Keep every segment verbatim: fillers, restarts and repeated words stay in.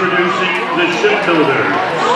Introducing the shipbuilders.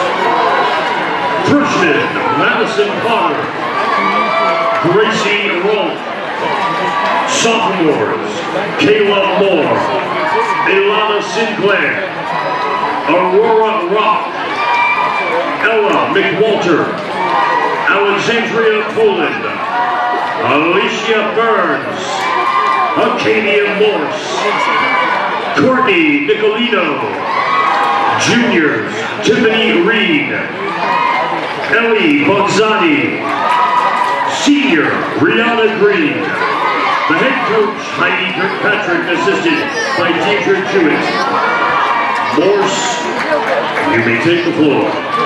Freshman Madison Potter, Gracie Rolfe. Sophomores Kayla Moore, Ilana Sinclair, Aurora Rock, Ella McWalter, Alexandria Poland, Alicia Burns, Acadia Morse, Courtney Nicolino, Juniors Tiffany Reed, Ellie Bonzani, Senior Rihanna Green, the head coach Heidi Kirkpatrick, assisted by Deidre Jewett. Morse, you may take the floor.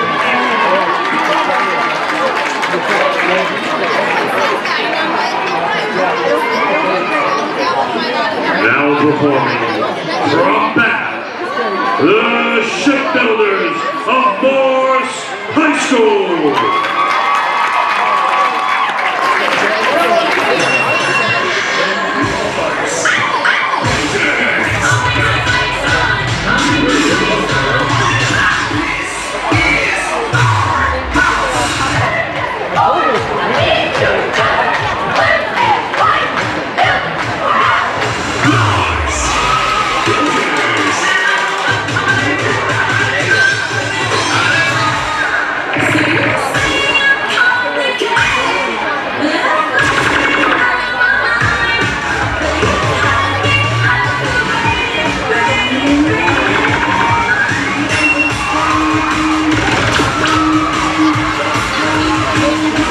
Now performing from back, the shipbuilders of Morse High School. Thank you.